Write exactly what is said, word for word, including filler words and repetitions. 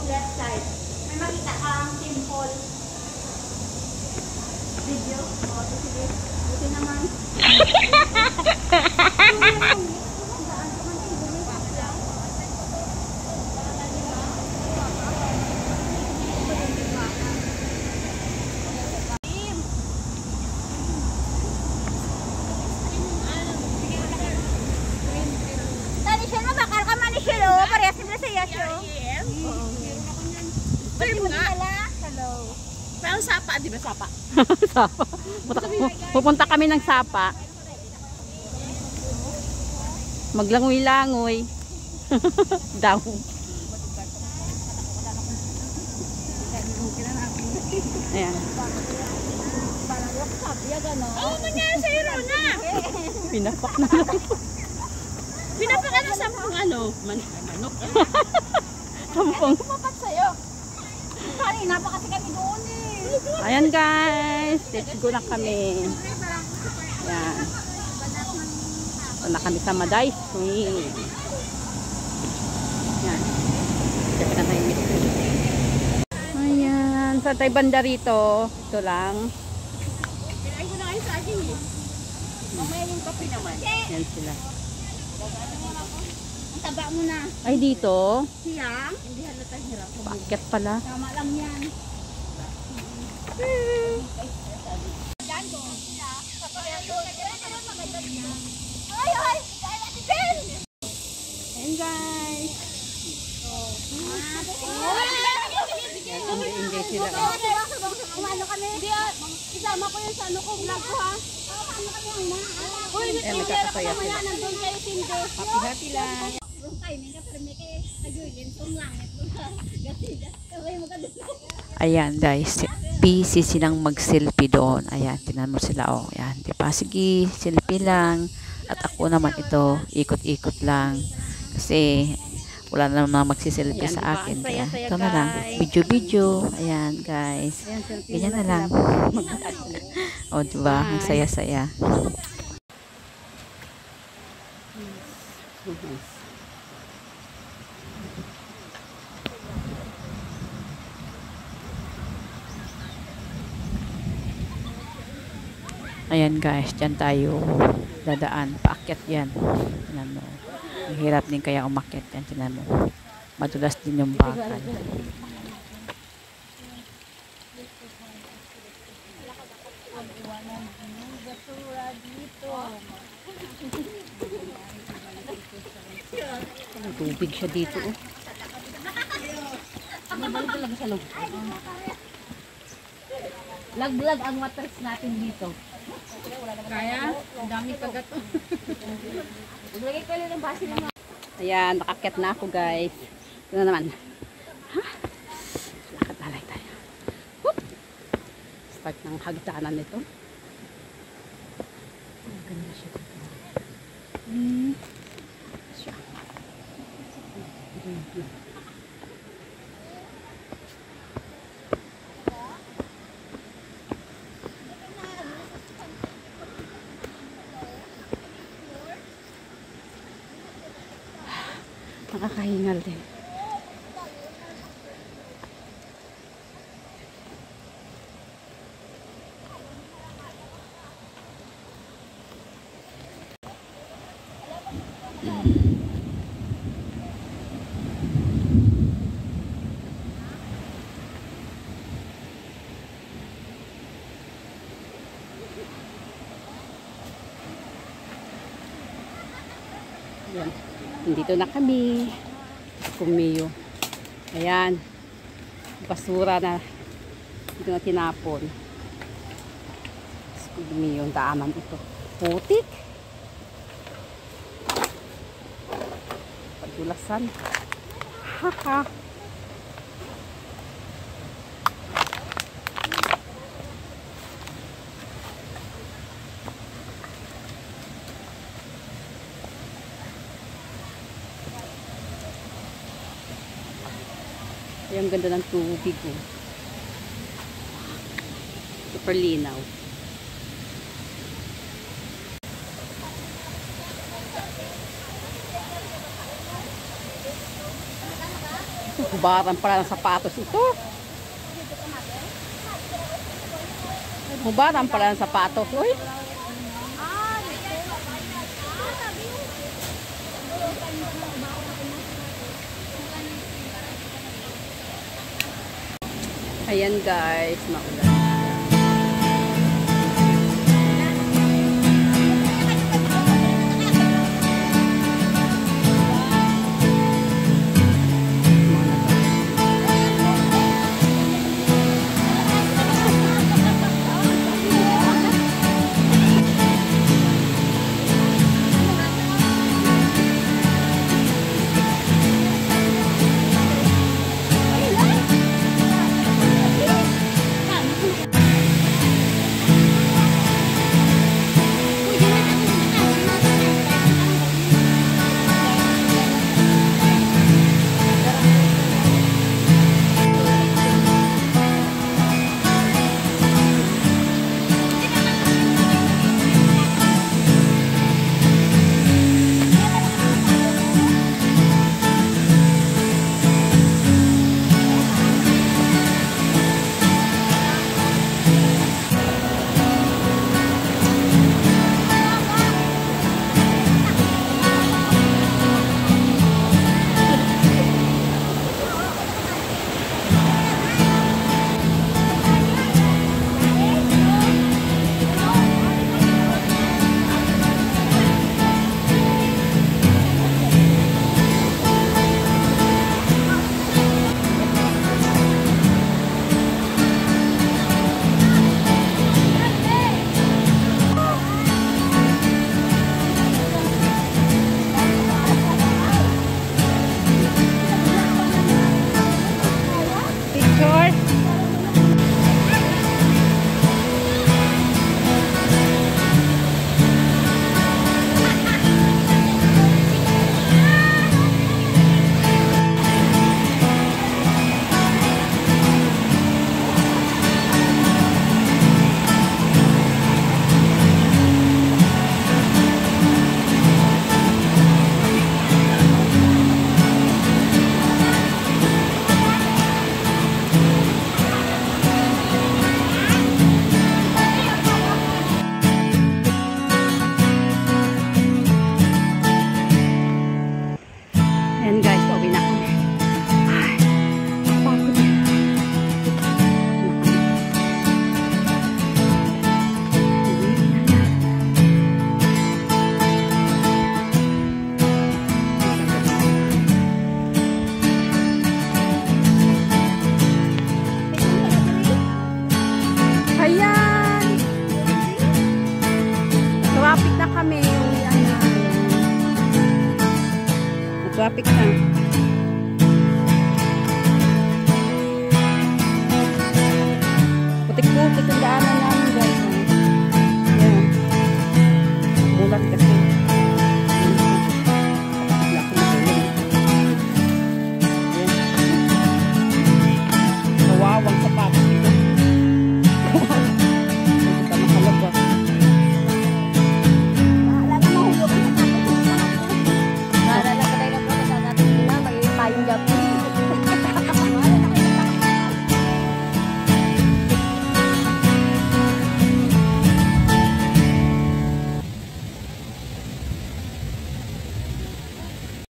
left side. May makita kang simple video. O, sige. Buti naman. Pero sapa, di ba sapa? Sapa. Pupunta kami ng Sapa. Maglangoy-langoy. Daw. Ayan. Oo, nangyari sa hero na. Pinapak na lang. Pinapak ka ng sampung ano? Man manok. Sampung. Mapat sa'yo. Kanina pa kasi kami doon eh. Ayan guys, let's go na kami. Ayan. Ito na kami sa Maday Swing. Ayan. Check na tayo. Ayan. Sa tayo banda rito. Ito lang. Pinain ko na kayo sa akin eh. Mamaya yung kape naman. Ayan sila. Ang taba mo na. Ay dito. Siyang? Hindi halata hirap. Paakyat pala. Tama lang yan. Ay, ay! Ayan guys. Enjoy sila. Umano kami? Hindi ah, isama ko yun sa ano ko, vlog ko ha. Ano kami ang na? Uy, Ayan, nagkakasaya sila. nandun kayo Tinder. Happy-happy lang. Ayan guys, busy silang mag-selfie doon. Ayan, tinan mo sila oh. Ayan, di ba? Sige, selfie lang. At ako naman ito, ikot-ikot lang. Kasi wala na naman magsiselfie sa akin. Kaya ito na lang, video-video. Ayan guys, ganyan na lang. O diba, ang saya-saya. Ayan guys, dyan tayo dadaan. Paakyat yan. Tinan mo. Ang hirap din kaya umakyat yan. Tinan mo. Madulas din yung bakal. Ang tubig siya dito oh. Mabalik talaga sa loob. Lag-lag ang waters natin dito. Kaya, ang dami kagat. Maglagay ko lang ng base ng mga. Ayan, nakakyat na ako guys. Ito na naman. Ha? Lakad talay tayo. Whoop! Start ng hagdanan nito. Ang ganda siya dito. Hmm. Siya. Nakakahingal din. Yan. Dito na kami. Kumiyo. Ayan. Basura na dito na tinapon. Kumiyo ang daanan ito. Putik. Pagdulasan. Haha. Ay, ang ganda ng tubig oh. Super linaw. Hubaran pala ng sapatos ito. Hubaran pala ng sapatos. Uy. Ayan guys, maulan. Traffic na. Putik-putik ang daanan na.